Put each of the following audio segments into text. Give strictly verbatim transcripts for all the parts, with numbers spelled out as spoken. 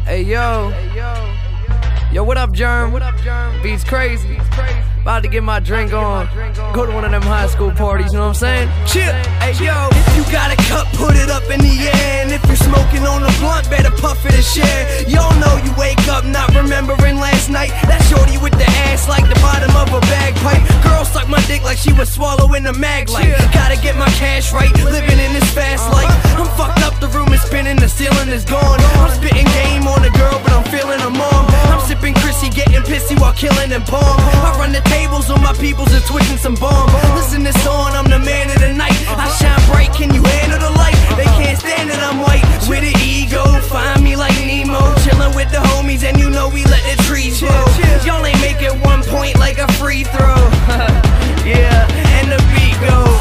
Hey yo, yo, what up, Jerm? What up, Jerm? Beats crazy. About to get my drink on. Go to one of them high school parties, you know what I'm saying? Chill. Hey yo, if you got a cup, put it up in the air. And if you're smoking on a blunt, better puff it and share. Y'all know you wake up not remembering last night. That shorty with the ass like the bottom of a bagpipe. Girl suck my dick like she was swallowing a mag light. Gotta get my cash right, living in this fast life. I'm fucked up, the room is spinning, the ceiling is gone. I'm spitting game on a girl, but I'm feeling a mom. I'm sipping crissy, getting pissy while killing and palm. I run the tables on my peoples and twitching some bomb. Listen this on, I'm the man of the night. I shine bright, can you handle the light? They can't stand it, I'm white with an ego. Find me like Nemo, chilling with the homies, and you know we let the trees grow. Y'all ain't make it one point like a free throw. Yeah, and the beat goes.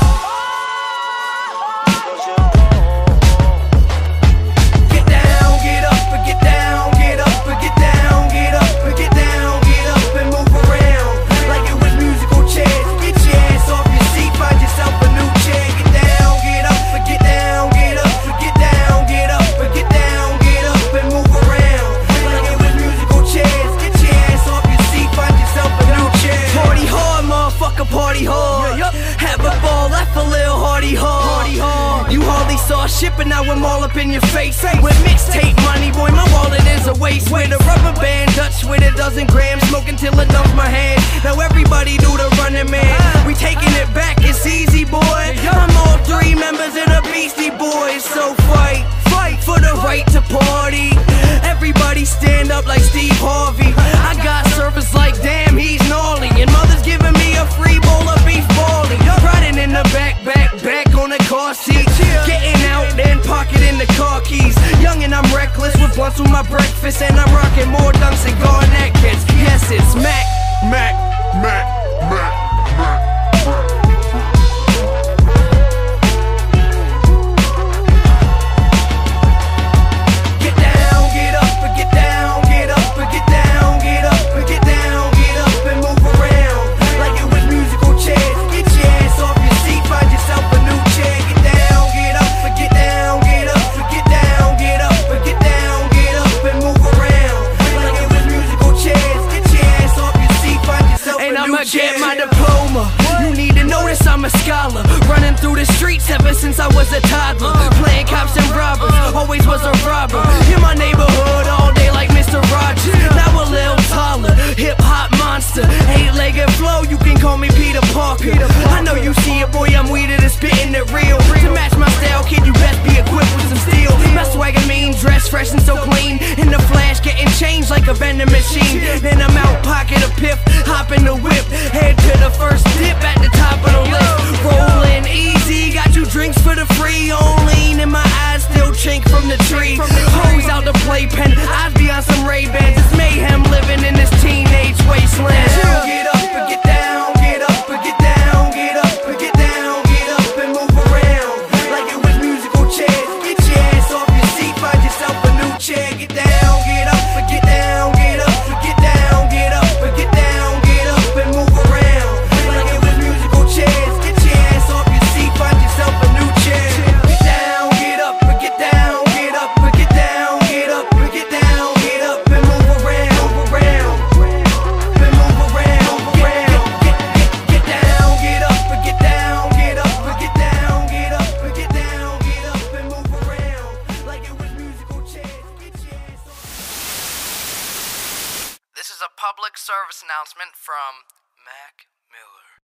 Party hard, have a ball, laugh a little hardy hard. You hardly saw shipping, now I'm all up in your face. With mixtape money, boy, my wallet is a waste. With a rubber band, Dutch with a dozen grams, smoking till it dumps my hand. Now everybody do the running man. We taking it back, it's easy, boy. I'm all three members of the Beastie Boys, so fight, fight for the right to party. Everybody stand up like Steve Harvey. I got surface like damn, he's gnarly, and mother's giving me a free bowl of beef barley. Riding in the back, back, back on the car seat. Getting out, then pocketing the car keys. Young and I'm reckless with blunts with my breakfast, and I'm rocking more dunks and garnet kids. Yes, it's Mac, Mac, Mac, Mac, Mac. Get my diploma. You need to notice I'm a scholar. Running through the streets ever since I was a toddler. Playing cops and robbers, always was a robber. In my neighborhood all day like Mister Rogers. Now a little taller, hip hop monster. Eight-legged flow, you can call me Peter Parker. I know you see it, boy, I'm weeded and spitting it real. To match my style, kid, you best be equipped with some steel. My swagger mean, dress fresh and so clean. In the flash, getting changed like a vending machine. Then I'm out, pocket a piff, hop in the whip. Head to the first dip at the top of the list. Rolling easy, got you drinks for the free. On lean and my eyes still chink from the tree. Hose out the playpen, I'd be on some Ray-Bans. It's mayhem living in this teenage wasteland. Get up and get down, get up and get down, get up and get down, get up and move around like it was musical chairs. Get your ass off your seat, find yourself a new chair. Get down, get up and get down, get up and get down, get up and get down, get up and move around like it was musical chairs. Get your ass off your seat, find yourself a new chair. Get down, get up and get down, get up and get down, get up and get down, get up and move around, move around, and move around, move around. Get, get, get down, get up and get down, get up and get down, get up and get down, get up and move around like it was musical chairs. Get your ass off. This is a public service announcement from Mac Miller.